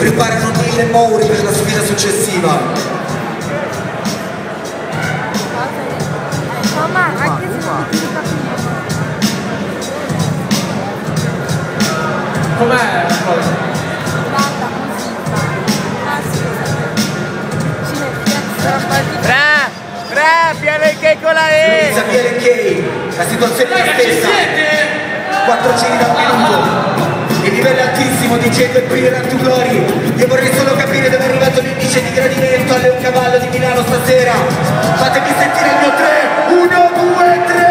preparano Neil e Mouri per la sfida successiva. Com'è la cosa? PLK con la E! Inizia PLK, la situazione è la stessa. 4 giri da un minuto. Il livello è altissimo di Diego e Brilliant to Glory. Io vorrei solo capire dove è arrivato l'indice di gradimento alle Leoncavallo di Milano stasera. Fatemi sentire il mio 3. 1, 2, 3.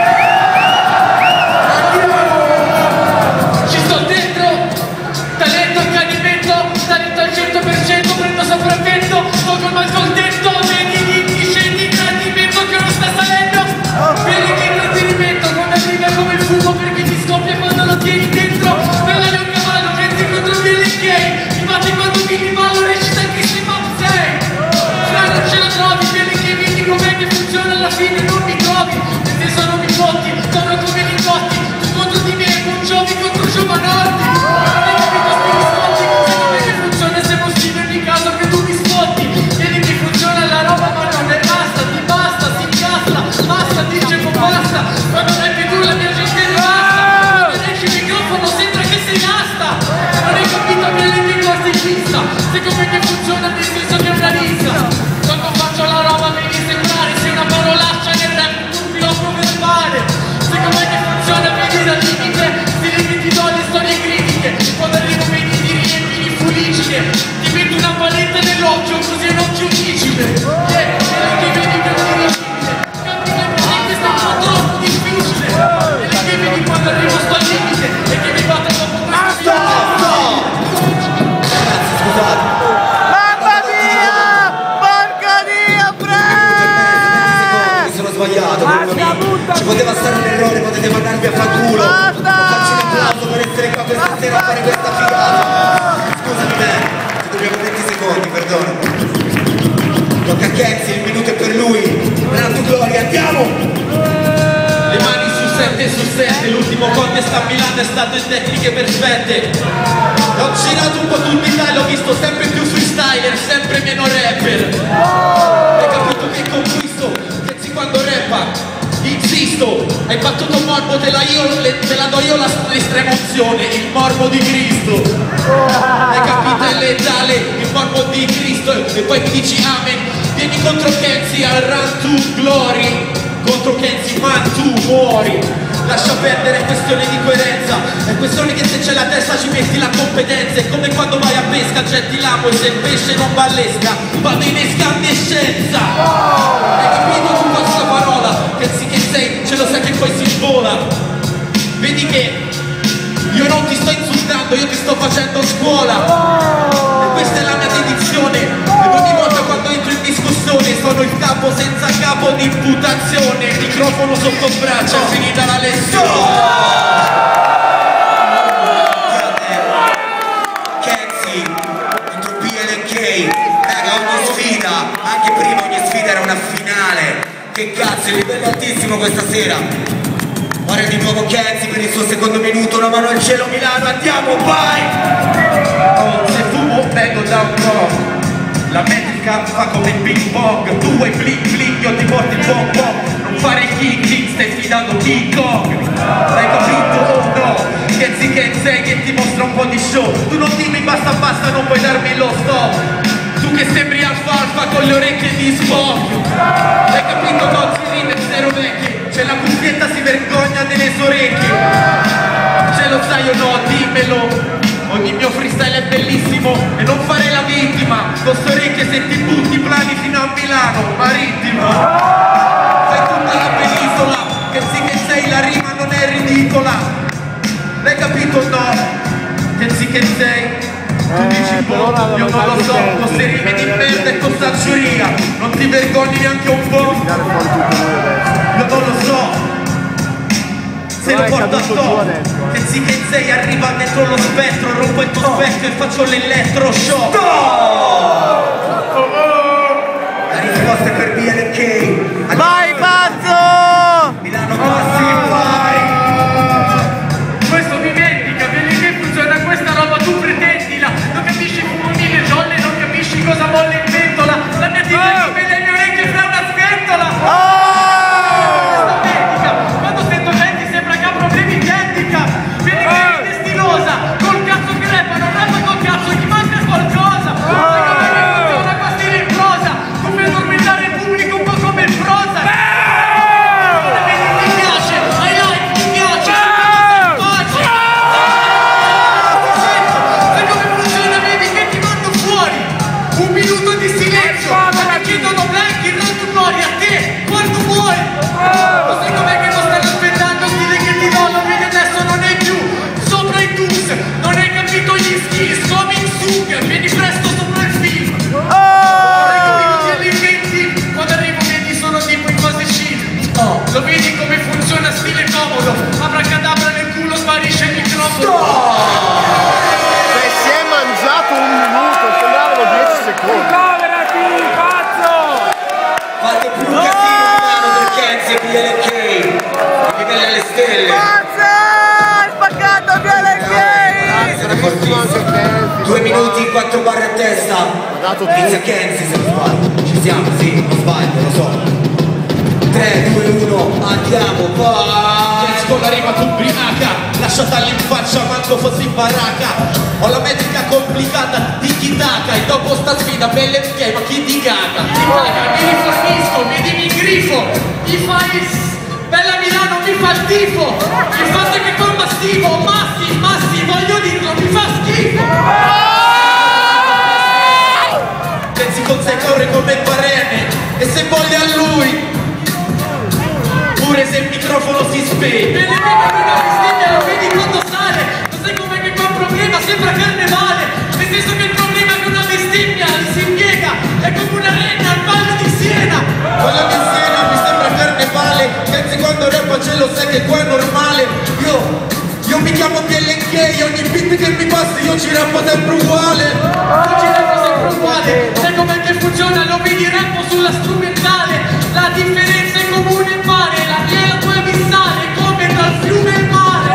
Ci sto dentro, talento, accanimento, talento al 100%, prendo sopravvento, sto col mal col dentro, vedi gli indici di gradimento che non sta salendo, vedi che intrattenimento, quando arriva come il fumo perché ti scoppia quando lo tieni dentro, per la Leoncavallo, gente contro PLK, infatti quando vieni malo recita che si fa 6, non ce la trovi, PLK vedi com'è che funziona alla fine, non mi trovi, perché sono mi fotti, sono come li cotti, tu contro di me, Bon Jovi contro Giovanotti, non hai capito sti riscotti, sai come che funziona se possibile in ogni caso che tu mi sfotti, vedi che funziona la roba ma non è basta, ti basta, si incastra, basta, dice basta, quando non è più tu la mia gente basta, quando esci il microfono sembra che sei asta, non hai capito che le mie cose in vista, sai come che funziona nel senso che è una rissa, quando faccio la roba mi devi sembrare, sei una parolaccia nel rap, un blocco verbale, sai come che funziona, vedi dal limite, sti limiti do le storie critiche, quando arrivo vedi ti riempi di fuligine, ti metto una paletta nell'occhio così non ci uccide, che vedi che non è riuscibile, cambi le palette sta un po' troppo difficile, e che vedi quando arrivo sto al limite, e che mi batte dopo questo Scusate. Mamma mia! Porca Dio, Mi sono sbagliato, ci poteva stare un errore, potete mandarvi a fanculo. Faccio un applauso per essere qua questa sera a fare questa figata. Scusami me, ci dobbiamo 20 secondi, perdono. Tocca a Kenzie, il minuto è per lui. Brilliant to Glory, andiamo! Le mani su 7 su 7, l'ultimo contest a Milano è stato in tecniche perfette. Ho girato un po' tutto l'Italia, ho visto sempre più freestyler, sempre meno rapper. Hai capito che conquisto? Pensi quando rappa? Insisto, hai battuto morbo, te la do io l'estrema opzione, il morbo di Cristo. Hai capito? È letale, il morbo di Cristo. E poi mi dici amen. Vieni contro Kenzie al Run to Glory. Contro Kenzie man tu muori. Lascia perdere, è questione di coerenza, è questione che se c'è la testa ci metti la competenza, è come quando vai a pesca, getti l'amo e se il pesce non ballesca, vado in escandescenza. Hai capito tu questa parola? Pensi che sei, ce lo sai che poi si vola. Vedi che io non ti sto insultando, io ti sto facendo scuola. E questa è la mia dedizione, ed ogni volta quando entro in discussione sono il capo senza capo di imputazione, il microfono sotto braccio, è finita la lezione. Kenzie contro PLK. Raga, ogni sfida, anche prima ogni sfida era una finale. Che cazzo, il livello è altissimo questa sera. Ora di nuovo Kenzie per il suo secondo minuto, una mano al cielo Milano, andiamo, vai! Oh, se fumo vengo da un po'. La metrica fa come il ping pong, tu vuoi bling bling, io ti porto il pom pom. Non fare il king king, stai sfidando King Kong. Hai capito o no? Kenzie Kenzie che ti mostra un po' di show. Tu non dimmi basta basta, non puoi darmi lo stop. Tu che sembri alfalfa con le orecchie di Spock. Hai capito Gozzi rime zero vecchie. C'è la cuffietta si vergogna delle sue orecchie. Ce lo sai o no? Dimmelo. Ogni mio freestyle è bellissimo e non fare la vittima. Con sto orecchie se ti butti plani fino a Milano, marittima. Fai tutta la penisola, che sì che sei, la rima non è ridicola. L'hai capito o no? Che sì che sei. Tu dici boh, io non lo so, queste rime di merda e questa giuria. Non ti vergogni neanche un po'? Io non lo so. Se lo porto a top, che sì che sei, arriva dentro lo spettro, rompo il tuo specchio e faccio l'elettroshock. La risposta è per BLK. Vai pazzo! Milano passi, vai! Questo mi vendica, vedi che funziona questa roba, tu pretendila, non capisci Se si è mangiato un minuto, sembravano 10 secondi. Ricoverati, pazzo! Fate più un casino di mano per Kenzie e BLK. Livelli alle stelle. Mazza! Hai spaccato via le Sono fortissimo. 2 minuti, 4 barre a testa. Inizia Kenzie se non sbaglio. Ci siamo, sì, non sbaglio, lo so. 3, 2, 1, andiamo, vai! Con la rima ubriaca, lasciatali in faccia manco fossi in baracca. Ho la metrica complicata di Kitaka e dopo sta sfida belle che ma chi ti caga? Ti paga, mi rifornisco, vedimi in grifo, mi fai bella Milano, mi fa il tifo. Il fatto è che col mastivo, massi, voglio dirlo, mi fa schifo. Pensi con sé corre come Barene e se voglia a lui pure se il microfono si spegne. Bene, una bestemmia lo vedi quando sale. Non sai com'è che qua il problema sembra carnevale. Nel senso che il problema è che una bestemmia si impiega. È come una renna al ballo di Siena. Ballo di Siena mi sembra carnevale. Pensi quando rappa ce lo sai che qua è normale. Io mi chiamo BLK, ogni beat che mi passi io ci rappo sempre uguale. Io ci rappo sempre uguale. Sai com'è che funziona? Lo vedi rappo sulla strumentale. La differenza è comune e mare. La mia e la tua abissale come tra il fiume e il mare.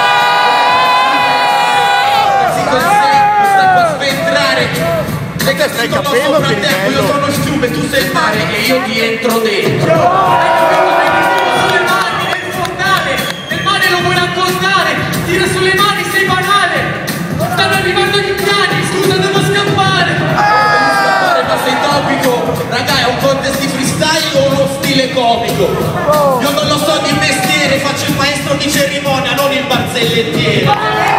Pensi con sé, mi sta qua a sventrare. Le che stai capendo che tempo, io sono il fiume, tu sei il mare e io ti entro dentro. Sulle mani, nel fondale, nel mare lo vuoi raccontare, tira sulle mani, sei banale. Stanno arrivando gli piani, scusa devo scappare. Devi scappare ma sei topico, raga è un contest di freestyle o uno stile comico? Io non lo so di mestiere, faccio il maestro di cerimonia, non il barzellettiere.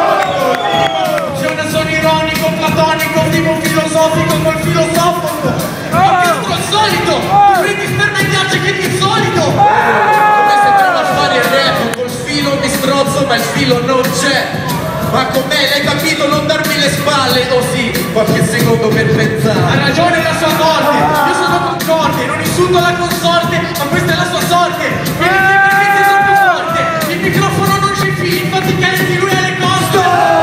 Sono ironico, platonico, tipo filosofico col filosofico. Ma più al solito, tu prendi sperma e ghiaccio che di solito. Come se provo a fare il rap, col filo mi strozzo ma il filo non c'è. Ma con me l'hai capito, non darmi le spalle, oh sì, qualche secondo per pensare. Ha ragione la sua morte, io sono concorde, non insulto la consorte, ma questa è la sua sorte. Vieni qui perché sei troppo forte, il microfono non ci fili, infatti carichi lui alle coste.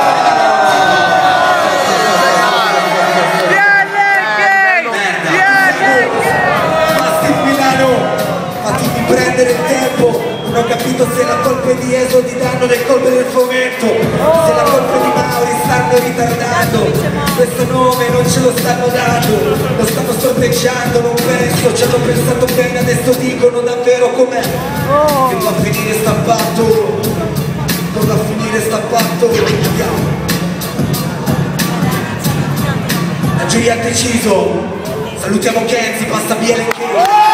Prendere il tempo, non ho capito se la colpa è di Esodi danno del colpo del fomento, se la colpa è di Mauri stanno ritardando, questo nome non ce lo stanno dando, lo stanno sorteggiando, non penso, ci hanno pensato bene, adesso dicono davvero com'è, che va a finire stappato, non va a finire stappato, andiamo. La giuria ha deciso, salutiamo Kenzie, passa BLK.